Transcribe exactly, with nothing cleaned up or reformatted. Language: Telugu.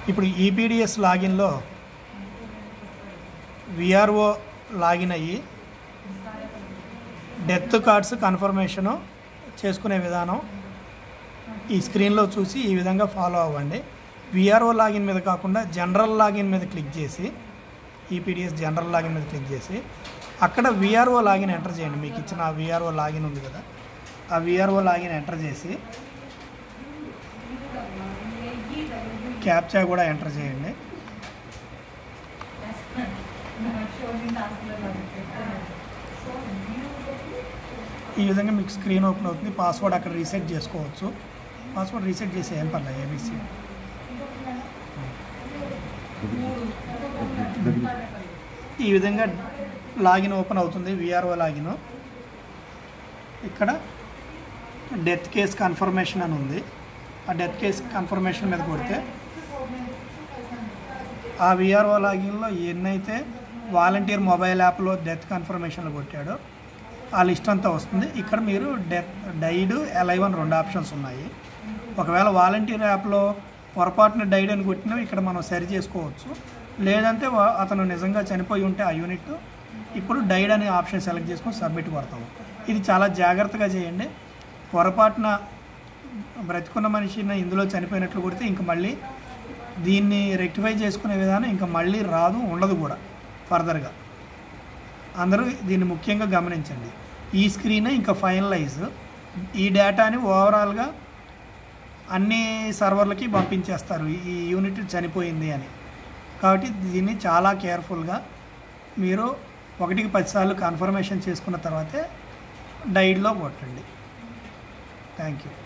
ఇప్పుడు ఈపీడిఎస్ లాగిన్లో విఆర్ఓ లాగిన్ అయ్యి డెత్ కార్డ్స్ కన్ఫర్మేషను చేసుకునే విధానం ఈ స్క్రీన్లో చూసి ఈ విధంగా ఫాలో అవ్వండి. విఆర్ఓ లాగిన్ మీద కాకుండా జనరల్ లాగిన్ మీద క్లిక్ చేసి ఈపీడిఎస్ జనరల్ లాగిన్ మీద క్లిక్ చేసి అక్కడ విఆర్ఓ లాగిన్ ఎంటర్ చేయండి. మీకు ఇచ్చిన ఆ విఆర్ఓ లాగిన్ ఉంది కదా, ఆ విఆర్ఓ లాగిన్ ఎంటర్ చేసి క్యాప్చా కూడా ఎంటర్ చేయండి. ఈ విధంగా మీకు స్క్రీన్ ఓపెన్ అవుతుంది. పాస్వర్డ్ అక్కడ రీసెట్ చేసుకోవచ్చు. పాస్వర్డ్ రీసెట్ చేసి ఏం పర్లేదు, ఏబీసీ. ఈ విధంగా లాగిన్ ఓపెన్ అవుతుంది. VRO login. ఇక్కడ డెత్ కేస్ కన్ఫర్మేషన్ అని ఉంది. ఆ డెత్ కేస్ కన్ఫర్మేషన్ మీద కొడితే ఆ విఆర్ఓ లాగిన్లో ఎన్నైతే వాలంటీర్ మొబైల్ యాప్లో డెత్ కన్ఫర్మేషన్లు కొట్టాడో ఆ లిస్ట్ అంతా వస్తుంది. ఇక్కడ మీరు డెత్ డైడ్ అలైవ్ అని రెండు ఆప్షన్స్ ఉన్నాయి. ఒకవేళ వాలంటీర్ యాప్లో పొరపాటున డైడ్ అని కొట్టినా ఇక్కడ మనం సరి చేసుకోవచ్చు. లేదంటే అతను నిజంగా చనిపోయి ఉంటే ఆ యూనిట్ ఇప్పుడు డైడ్ అనే ఆప్షన్ సెలెక్ట్ చేసుకొని సబ్మిట్ కొడతాము. ఇది చాలా జాగ్రత్తగా చేయండి. పొరపాటున బ్రతికున్న మనిషిని ఇందులో చనిపోయినట్లు కొడితే ఇంక మళ్ళీ దీన్ని రెక్టిఫై చేసుకునే విధానం ఇంకా మళ్ళీ రాదు, ఉండదు కూడా ఫర్దర్గా. అందరూ దీన్ని ముఖ్యంగా గమనించండి. ఈ స్క్రీన్ ఇంకా ఫైనలైజ్ ఈ డేటాని ఓవరాల్గా అన్ని సర్వర్లకి పంపించేస్తారు ఈ యూనిట్ చనిపోయింది అని. కాబట్టి దీన్ని చాలా కేర్ఫుల్గా మీరు ఒకటికి పదిసార్లు కన్ఫర్మేషన్ చేసుకున్న తర్వాతే డైడ్లో కొట్టండి. Thank you.